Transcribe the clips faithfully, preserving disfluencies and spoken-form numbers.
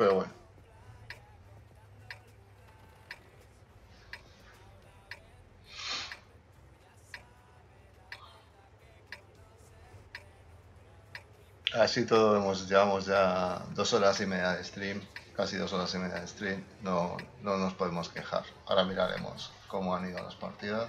pero bueno. Así todo, hemos, llevamos ya dos horas y media de stream, casi dos horas y media de stream, no, no nos podemos quejar. Ahora miraremos cómo han ido las partidas.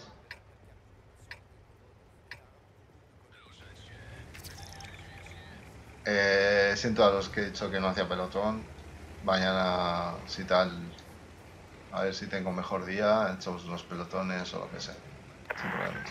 Eh, siento a los que he dicho que no hacía pelotón. Mañana, si tal, a ver si tengo mejor día, echamos unos pelotones o lo que sea. Sin problemas.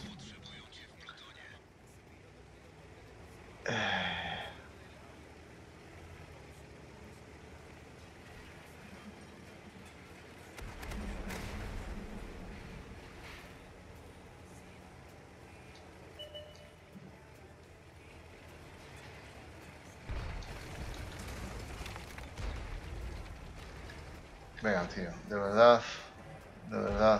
Venga, tío, de verdad, de verdad.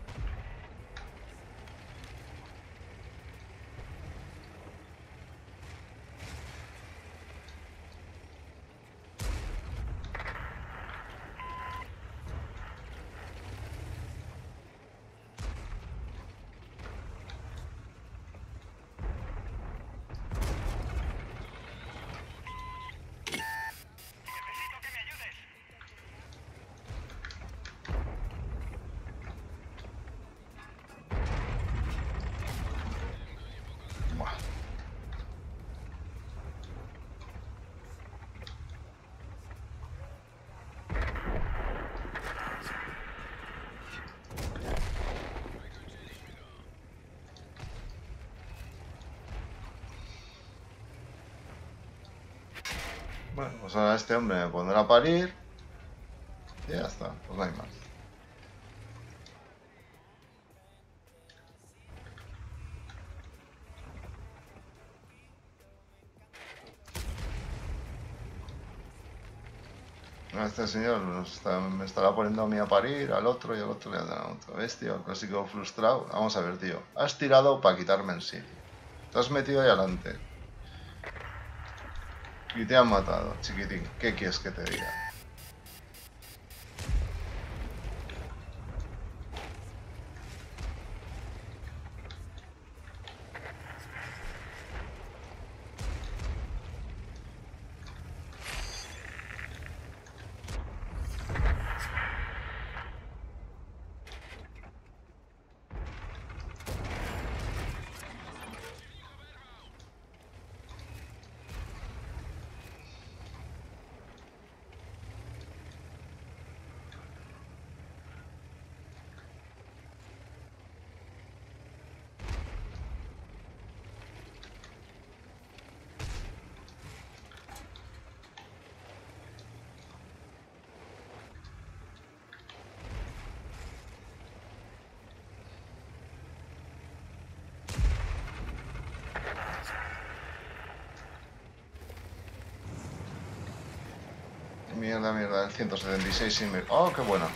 Buah. Bueno, pues ahora este hombre me pondrá a parir y ya está, pues no hay más. Este señor nos está- me estará poniendo a mí a parir, al otro y al otro le dará otro. ¿Ves, tío? Clásico frustrado. Vamos a ver, tío. Has tirado para quitarme el sitio. Te has metido ahí adelante. Y te han matado, chiquitín. ¿Qué quieres que te diga? Mierda, mierda, el ciento setenta y seis sin... ¡Oh, qué bueno!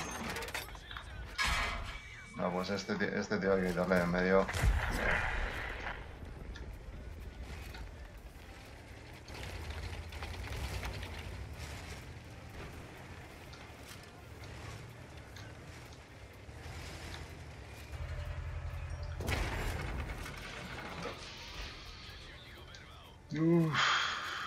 No, pues este, tío- este tío hay que quitarle de en medio. Uff.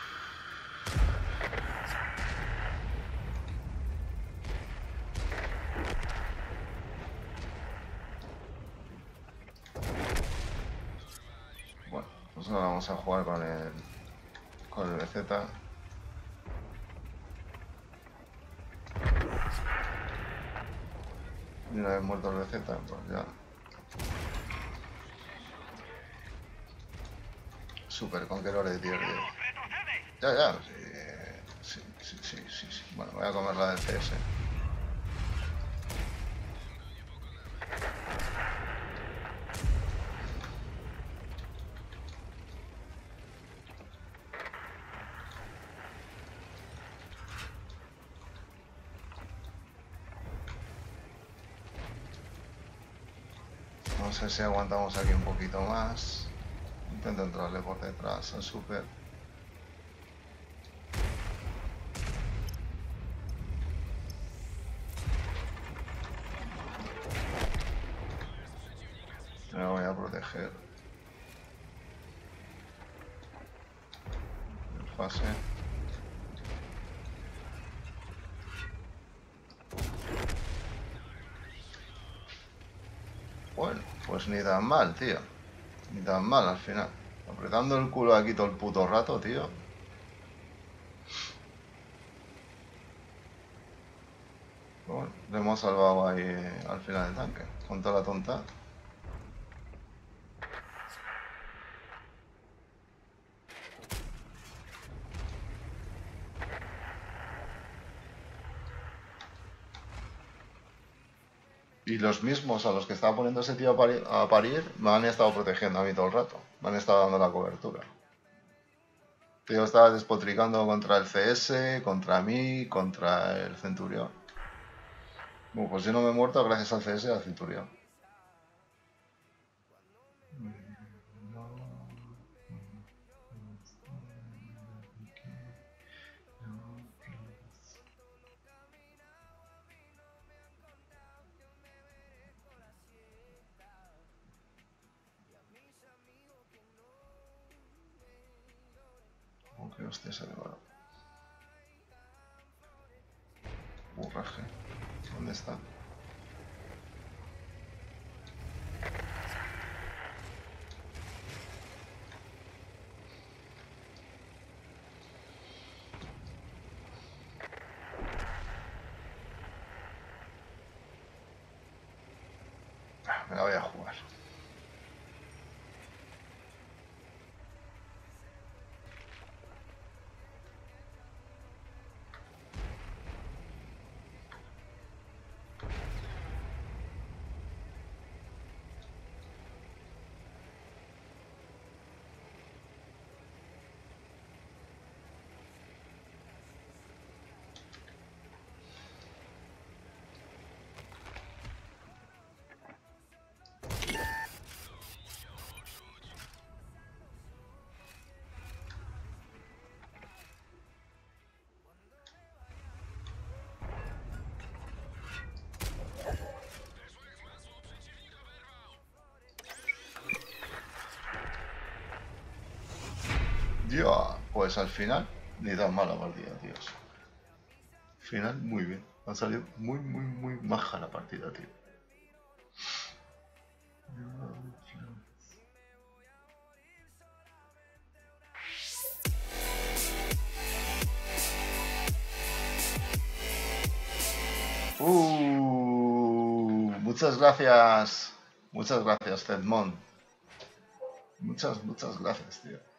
Bueno, pues ahora vamos a jugar con el... con el B Z. Y una vez muerto el B Z, pues ya... Super conqueror de tier diez. Ya, ya, sí, sí, sí, sí, sí, sí. Bueno, voy a comer la del C S. Vamos a ver si aguantamos aquí un poquito más. Intento entrarle por detrás al super. a proteger. Fase. Bueno, pues ni tan mal, tío. Ni tan mal al final. Apretando el culo aquí todo el puto rato, tío. Bueno, le hemos salvado ahí al final del tanque. Con toda la tonta. Y los mismos a los que estaba poniendo ese tío a parir, a parir me han estado protegiendo a mí todo el rato. Me han estado dando la cobertura. Tío, estaba despotricando contra el C S, contra mí, contra el Centurión. Bueno, pues yo no me he muerto gracias al C S y al Centurión. ¿Qué hostia se ha llevado? Burraje. ¿Dónde está? Me la voy a jugar. Dios, pues al final ni tan mala partida, tíos. Final muy bien. Ha salido muy, muy, muy maja la partida, tío. Uh, muchas gracias. Muchas gracias, Zedmon. Muchas, muchas gracias, tío.